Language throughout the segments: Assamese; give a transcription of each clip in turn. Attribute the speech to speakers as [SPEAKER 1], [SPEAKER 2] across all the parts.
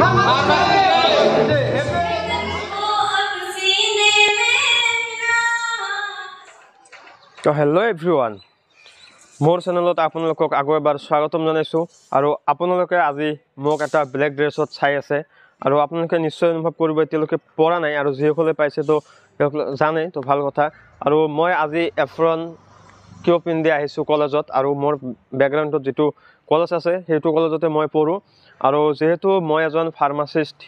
[SPEAKER 1] তো হেল্ল' এভৰিৱান, মোৰ চেনেলত আপোনালোকক আকৌ এবাৰ স্বাগতম জনাইছোঁ। আৰু আপোনালোকে আজি মোক এটা ব্লেক ড্ৰেছত চাই আছে আৰু আপোনালোকে নিশ্চয় অনুভৱ কৰিব এতিয়ালৈকে পৰা নাই, আৰু যিসকলে পাইছে তো জানে, তো ভাল কথা। আৰু মই আজি এফ্ৰন কিয় পিন্ধি আহিছোঁ কলেজত, আৰু মোৰ বেকগ্ৰাউণ্ডত যিটো কলেজ আছে সেইটো কলেজতে মই পঢ়োঁ। আৰু যিহেতু মই এজন ফাৰ্মাচিষ্ট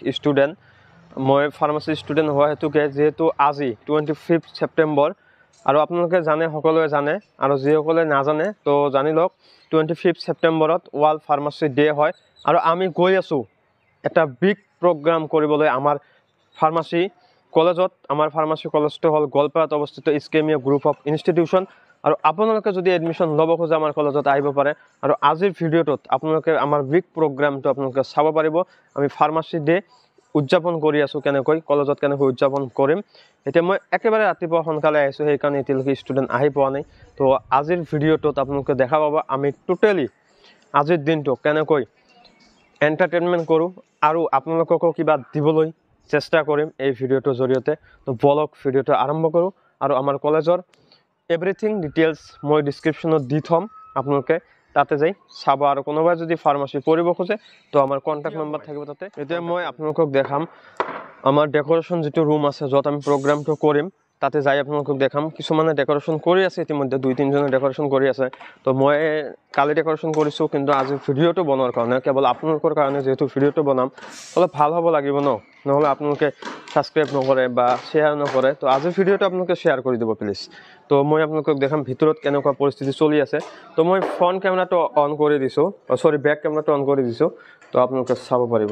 [SPEAKER 1] ষ্টুডেণ্ট হোৱা হেতুকে যিহেতু আজি 25 ছেপ্টেম্বৰ, আৰু আপোনালোকে জানে, সকলোৱে জানে, আৰু যিসকলে নাজানে তো জানি লওক, 25 ছেপ্টেম্বৰত ৱৰ্ল্ড ফাৰ্মাচী ডে হয়। আৰু আমি গৈ আছোঁ এটা বিগ প্ৰগ্ৰাম কৰিবলৈ আমাৰ ফাৰ্মাচী কলেজত। আমাৰ ফাৰ্মাচী কলেজটো হ'ল গোৱালপাৰাত অৱস্থিত ইস্কেমিয়া গ্ৰুপ অফ ইনষ্টিটিউশ্যন। আৰু আপোনালোকে যদি এডমিশ্যন ল'ব খোজে আমাৰ কলেজত আহিব পাৰে। আৰু আজিৰ ভিডিঅ'টোত আপোনালোকে আমাৰ বিগ প্ৰগ্ৰামটো আপোনালোকে চাব পাৰিব। আমি ফাৰ্মাচী ডে উদযাপন কৰি আছোঁ, কলেজত কেনেকৈ উদযাপন কৰিম। এতিয়া মই একেবাৰে ৰাতিপুৱা সোনকালে আহিছোঁ, সেইকাৰণে এতিয়ালৈকে ষ্টুডেণ্ট আহি পোৱা নাই। তো আজিৰ ভিডিঅ'টোত আপোনালোকে দেখা পাব আমি টোটেলি আজিৰ দিনটো কেনেকৈ এণ্টাৰটেইনমেণ্ট কৰোঁ, আৰু আপোনালোককো কিবা দিবলৈ চেষ্টা কৰিম এই ভিডিঅ'টোৰ জৰিয়তে। তো বলক ভিডিঅ'টো আৰম্ভ কৰোঁ, আৰু আমাৰ কলেজৰ এভৰিথিং ডিটেইলছ মই ডিছক্ৰিপশ্যনত দি থ'ম, আপোনালোকে তাতে যাই চাব। আৰু কোনোবাই যদি ফাৰ্মাচী পঢ়িব খোজে তো আমাৰ কণ্টেক্ট নম্বৰ থাকিব তাতে। এতিয়া মই আপোনালোকক দেখাম আমাৰ ডেক'ৰেশ্যন যিটো ৰুম আছে য'ত আমি প্ৰগ্ৰামটো কৰিম, তাতে যাই আপোনালোকক দেখাম। কিছুমানে ডেক'ৰেশ্যন কৰি আছে ইতিমধ্যে, 2-3জনে ডেক'ৰেশ্যন কৰি আছে। তো মই কালি ডেক'ৰেশ্যন কৰিছোঁ, কিন্তু আজি ভিডিঅ'টো বনোৱাৰ কাৰণে, কেৱল আপোনালোকৰ কাৰণে যিহেতু ভিডিঅ'টো বনাম, অলপ ভাল হ'ব লাগিব নহ'লে আপোনালোকে ছাবস্ক্ৰাইব নকৰে বা শ্বেয়াৰ নকৰে। তো আজিৰ ভিডিঅ'টো আপোনালোকে শ্বেয়াৰ কৰি দিব প্লিজ। তো মই আপোনালোকক দেখাম ভিতৰত কেনেকুৱা পৰিস্থিতি চলি আছে। তো মই ফ্ৰণ্ট কেমেৰাটো অন কৰি দিছোঁ, বেক কেমেৰাটো অন কৰি দিছোঁ, তো আপোনালোকে চাব পাৰিব।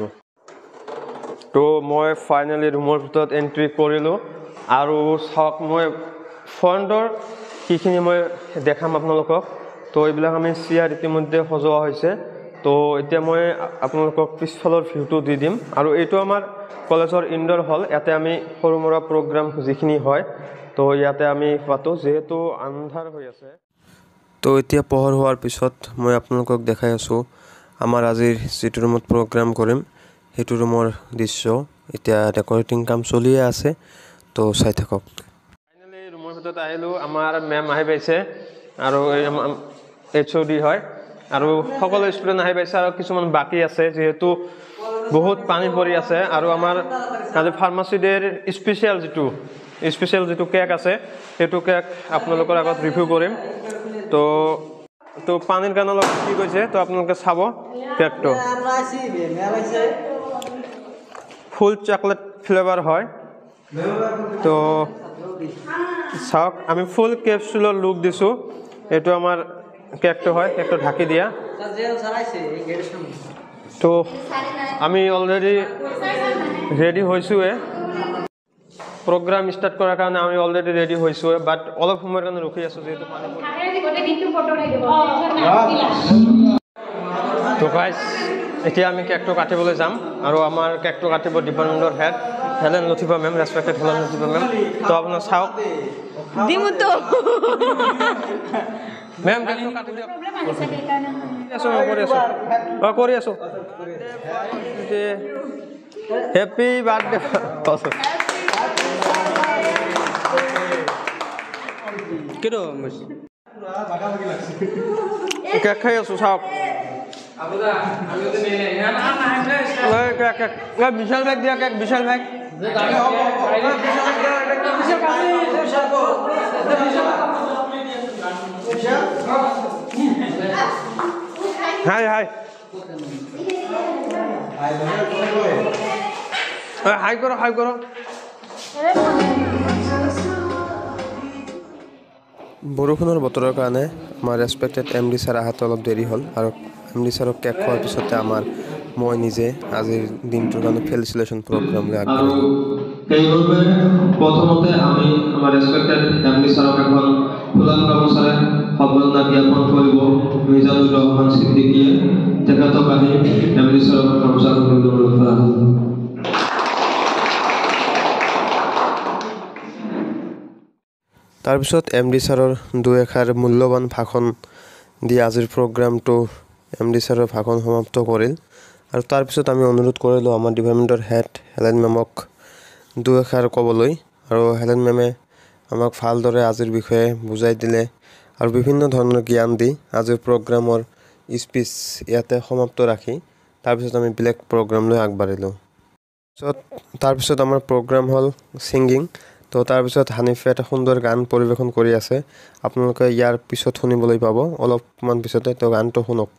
[SPEAKER 1] তো মই ফাইনেলি ৰুমৰ ভিতৰত এণ্ট্ৰি কৰিলোঁ, আৰু চাওক মই ফ্ৰণ্টৰ কিখিনি মই দেখাম আপোনালোকক। তো এইবিলাক আমি চেয়াৰ ইতিমধ্যে সজোৱা হৈছে। তো এতিয়া মই আপোনালোকক পিছফালৰ ভিউটো দি দিম। আৰু এইটো আমাৰ কলেজৰ ইনডোৰ হল, ইয়াতে আমি সৰু মুৰা প্ৰগ্ৰাম যিখিনি হয় তো ইয়াতে আমি পাতোঁ, যিহেতু আন্ধাৰ হৈ আছে। তো এতিয়া পোহৰ হোৱাৰ পিছত মই আপোনালোকক দেখাই আছোঁ আমাৰ আজিৰ যিটো ৰুমত প্ৰগ্ৰাম কৰিম সেইটো ৰুমৰ দৃশ্য। এতিয়া ডেকৰেটিং কাম চলিয়ে আছে, তো চাই থাকক। ফাইনেলি ৰুমৰ ভিতৰত আহিলোঁ, আমাৰ মেম আহি পাইছে, আৰু HOD হয়, আৰু সকলো ষ্টুডেণ্ট আহি পাইছে, আৰু কিছুমান বাকী আছে যিহেতু বহুত পানী পৰি আছে। আৰু আমাৰ আজি ফাৰ্মাচী ডেৰ স্পেচিয়েল যিটো কেক আছে সেইটো কেক আপোনালোকৰ আগত ৰিভিউ কৰিম। তো পানীৰ কাৰণে অলপ কি কৈছে, তো আপোনালোকে চাব কেকটো। ফুল চকলেট ফ্লেভাৰ হয়। তো চাওক, আমি ফুল কেপচুলৰ লুক দিছোঁ। এইটো আমাৰ কেকটো হয়, কেকটো ঢাকি দিয়া। তো আমি অলৰেডি ৰেডি হৈছোঁৱে, প্ৰগ্ৰাম ষ্টাৰ্ট কৰাৰ কাৰণে আমি অলৰেডি ৰেডি হৈছোঁৱে, বাট অলপ সময়ৰ কাৰণে ৰখি আছোঁ যিহেতু পানী। তো গাইজ, এতিয়া আমি কেকটো কাটিবলৈ যাম, আৰু আমাৰ কেকটো কাটিব ডিপাৰ্টমেণ্টৰ Helen Lathifa ma'am, respected Helen Lathifa ma'am. তো আপোনাৰ চাওক মেম, কেকটো কাটি দিয়ক। কৰি আছোঁ। Happy birthday. কেক খাই আছোঁ, চাওক। বিশাল বেগ দিয়া, কেক বিশাল বেগ। হাই হাই হাই করো, হাই করো। বৰষুণৰ বতৰৰ কাৰণে আমাৰ ৰেছপেক্টেড MD ছাৰ আহাতে অলপ দেৰি হ'ল, আৰু MD ছাৰক কেক খোৱাৰ পিছতে মই নিজে আজিৰ দিনটোৰ কাৰণে ফেলিচিলেশ্যন প্ৰগ্ৰামলৈ আগবাঢ়িলোঁ।
[SPEAKER 2] সেইবাবে প্ৰথমতে আমি আমাৰ ৰেছপেক্টেড MD ছাৰক এখন ফুলাম গামোচাৰে সম্বৰ্ধনা জ্ঞাপন কৰিব। মিজানুৰ ৰহমান ছিদ্দিকীয়ে তেখেতক আহি MD ছাৰক গামোচা দিবলৈ কৰা হ'ল।
[SPEAKER 1] তাৰপিছত MD ছাৰৰ দুই এষাৰ মূল্যৱান ভাষণ দি আজিৰ প্ৰগ্ৰামটো MD ছাৰৰ ভাষণ সমাপ্ত কৰিল। আৰু তাৰপিছত আমি অনুৰোধ কৰিলোঁ আমাৰ ডিপাৰ্টমেণ্টৰ হেড হেলেন মেমক দুই এষাৰ ক'বলৈ আৰু হেলেন মেমে আমাক ভালদৰে আজিৰ বিষয়ে বুজাই দিলে আৰু বিভিন্ন ধৰণৰ জ্ঞান দি আজিৰ প্ৰগ্ৰামৰ স্পীচ ইয়াতে সমাপ্ত ৰাখি তাৰপিছত আমি বেলেগ প্ৰগ্ৰামলৈ আগবাঢ়িলোঁ। তাৰপিছত আমাৰ প্ৰগ্ৰাম হ'ল ছিংগিং। তো তাৰপিছত হানিফে এটা সুন্দৰ গান পৰিৱেশন কৰি আছে, আপোনালোকে ইয়াৰ পিছত শুনিবলৈ পাব অলপমান পিছতে। তো গানটো শুনক।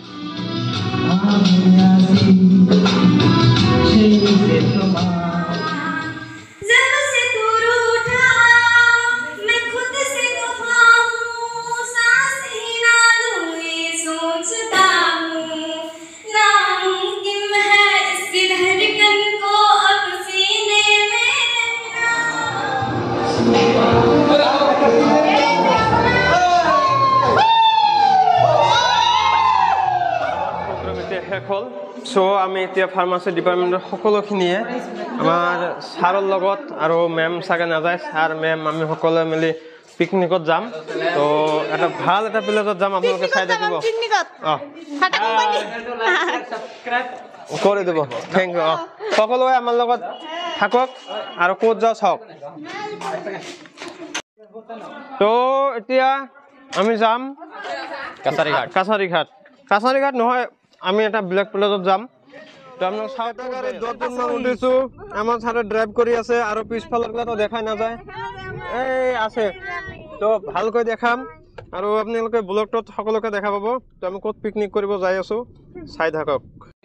[SPEAKER 1] শেষ হ'ল। চ' আমি এতিয়া ফাৰ্মাচী ডিপাৰ্টমেণ্টৰ সকলোখিনিয়ে আমাৰ ছাৰৰ লগত আৰু মেম চাগে নাযায়, ছাৰ মেম আমি সকলোৱে মিলি পিকনিকত যাম। তো এটা ভাল এটা প্লেচত যাম, আপোনালোকে চাই থাকিব। কৰি দিব, থেংক ইউ। সকলোৱে আমাৰ লগত থাকক আৰু ক'ত যাওঁ চাওক। তো এতিয়া আমি যাম কাছাৰীঘাট নহয়, আমি এটা ব্লেক প্লেচত যাম। তো আপোনালোক চাওক, উঠিছোঁ, আমাৰ ছাৰে ড্ৰাইভ কৰি আছে আৰু পিছফালৰ তো দেখাই নাযায়, এই আছে। তো ভালকৈ দেখাম আৰু আপোনালোকে ব্লগটোত সকলোকে দেখা পাব। তো আমি ক'ত পিকনিক কৰিব যাই আছোঁ, চাই থাকক।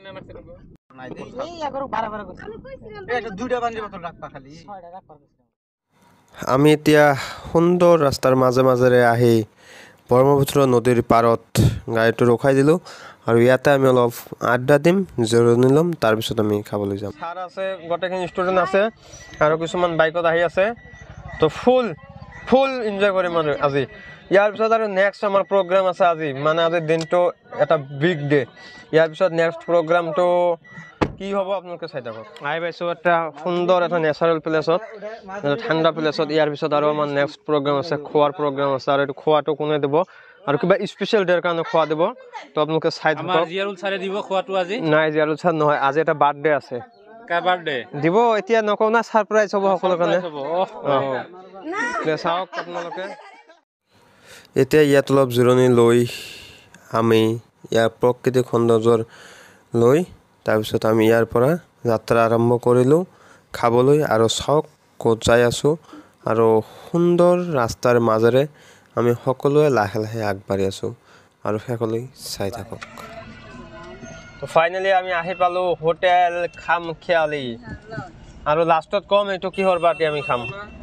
[SPEAKER 1] আমি এতিয়া সুন্দৰ ৰাস্তাৰ মাজে মাজেৰে আহি ব্ৰহ্মপুত্ৰ নদীৰ পাৰত গাড়ীটো ৰখাই দিলোঁ আৰু ইয়াতে আমি অলপ আড্ডা দিম, জিৰণি ল'ম, তাৰপিছত আমি খাবলৈ যাম। ছাৰ আছে, গোটেইখিনি ষ্টুডেণ্ট আছে আৰু কিছুমান বাইকত আহি আছে। তো ফুল এনজয় কৰিম আৰু আজি। ইয়াৰ পিছত আৰু নেক্সট আমাৰ প্ৰগ্ৰাম আছে আজি, মানে আজিৰ দিনটো এটা বিগ ডে। ইয়াৰ পিছত নেক্সট প্ৰগ্ৰামটো কি হ'ব আপোনালোকে চাই থাকক। আহি পাইছোঁ এটা সুন্দৰ এটা নেচাৰেল প্লেচত, ঠাণ্ডা প্লেচত। ইয়াৰ পিছত আৰু আমাৰ নেক্সট প্ৰগ্ৰাম আছে, খোৱাৰ প্ৰগ্ৰাম আছে। আৰু এইটো খোৱাটো কোনে দিব আৰু কিবা স্পেচিয়েল ডেৰ কাৰণে খোৱা দিব। তো আপোনালোকে চাই থাকক।
[SPEAKER 3] জিয়াৰুল ছাৰে দিব খোৱাটো আজি?
[SPEAKER 1] নাই, জিয়াৰুল ছাৰ নহয়, আজি এটা বাৰ্থডে আছে।
[SPEAKER 3] কাৰ বাৰ্থডে?
[SPEAKER 1] দিব, এতিয়া নকওঁ না, ছাৰপ্ৰাইজ হ'ব সকলোৰ কাৰণে। চাওক আপোনালোকে। এতিয়া ইয়াত অলপ জিৰণি লৈ আমি ইয়াৰ প্ৰাকৃতিক সৌন্দৰ্যৰ লৈ তাৰপিছত আমি ইয়াৰ পৰা যাত্ৰা আৰম্ভ কৰিলোঁ খাবলৈ। আৰু চাওক ক'ত যাই আছোঁ আৰু সুন্দৰ ৰাস্তাৰ মাজেৰে আমি সকলোৱে লাহে লাহে আগবাঢ়ি আছোঁ আৰু শেষলৈ চাই থাকক। তো ফাইনেলি আমি আহি পালোঁ হোটেল খামখেয়ালি। আৰু লাষ্টত কম এইটো কিহৰ পাৰ্টি আমি খাম।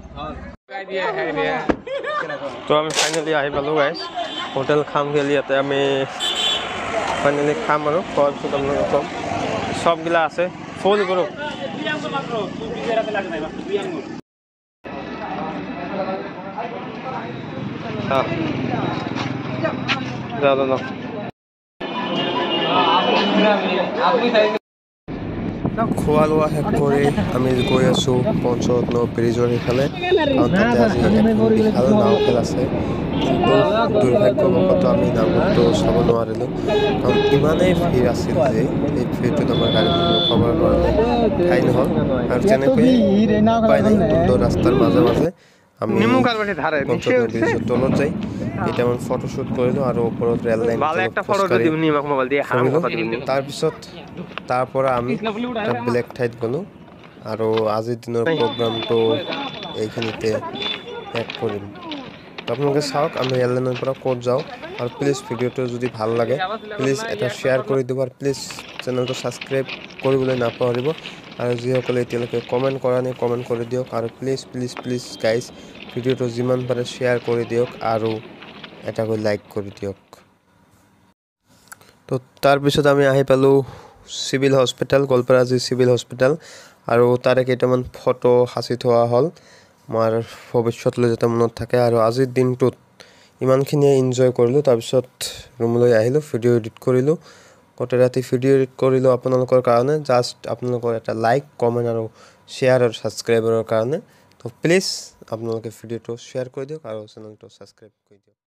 [SPEAKER 1] তো আমি ফাইনেলি আহি পালোঁ গাইজ হোটেল খামখেয়ালি। ইয়াতে আমি ফাইনেলি খাম আৰু খোৱাৰ পিছত আপোনালোকক ক'ম। সবগিলা আছে, ফুল গ্ৰুপ। খোৱা লোৱা শেষ কৰি আমি গৈ আছোঁ পঞ্চৰত্ন ব্ৰিজৰ সিফালে, কাৰণ তাতে আজি বিশাল নাও খেল আছে। কিন্তু দুৰ্ভাগ্যবশতঃ আমি নাওটো চাব নোৱাৰিলোঁ, কাৰণ ইমানেই ভিৰ আছিল যে এই ভিৰটোত আমাৰ গাড়ীখন ৰখাবৰ কাৰণে ঠাই নহ'ল। আৰু তেনেকৈ উপায় নাই, সুন্দৰ ৰাস্তাৰ মাজে মাজে আমি পঞ্চৰত্ন ব্ৰিজৰ তলত যাই কেইটামান ফটোশ্বুট কৰিলোঁ আৰু ওপৰত ৰেল লাইন। তাৰপিছত তাৰ পৰা আমি এটা বেলেগ ঠাইত গ'লোঁ আৰু আজিৰ দিনৰ প্ৰগ্ৰামটো এইখিনিতে শেষ কৰিম। আপোনালোকে চাওক আমি ৰেল লাইনৰ পৰা ক'ত যাওঁ। আৰু প্লিজ ভিডিঅ'টো যদি ভাল লাগে প্লিজ এটা শ্বেয়াৰ কৰি দিব আৰু প্লিজ চেনেলটো ছাবস্ক্ৰাইব কৰিবলৈ নাপাহৰিব। আৰু যিসকলে এতিয়ালৈকে কমেণ্ট কৰা নাই কমেণ্ট কৰি দিয়ক। আৰু প্লিজ গাইজ ভিডিঅ'টো যিমান পাৰে শ্বেয়াৰ কৰি দিয়ক আৰু এটাকৈ লাইক কৰি দিয়ক। তো তাৰপিছত আমি আহি পালোঁ civil hospital, Goalpara civil hospital. আৰু তাৰে কেইটামান ফটো সাঁচি থোৱা হ'ল আমাৰ ভৱিষ্যতলৈ যাতে মনত থাকে। আৰু আজিৰ দিনটোত ইমানখিনিয়ে এনজয় কৰিলোঁ। তাৰপিছত ৰুমলৈ আহিলোঁ, ভিডিঅ' এডিট কৰিলোঁ, গোটেই ৰাতি ভিডিঅ' এডিট কৰিলোঁ আপোনালোকৰ কাৰণে। জাষ্ট আপোনালোকৰ এটা লাইক কমেণ্ট আৰু শ্বেয়াৰ আৰু ছাবস্ক্ৰাইবাৰৰ কাৰণে। তো প্লিজ আপোনালোকে ভিডিঅ'টো শ্বেয়াৰ কৰি দিয়ক আৰু চেনেলটো ছাবস্ক্ৰাইব কৰি দিয়ক।